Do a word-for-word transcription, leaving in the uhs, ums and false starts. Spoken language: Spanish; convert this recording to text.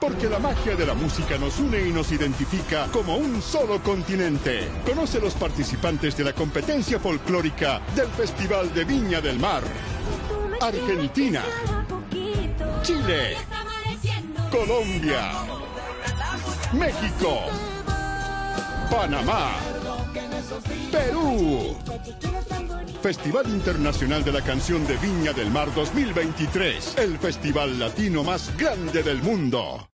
Porque la magia de la música nos une y nos identifica como un solo continente. Conoce los participantes de la competencia folclórica del Festival de Viña del Mar. Argentina, Chile, Colombia, México, Panamá, Perú. Festival Internacional de la Canción de Viña del Mar dos mil veintitrés, el festival latino más grande del mundo.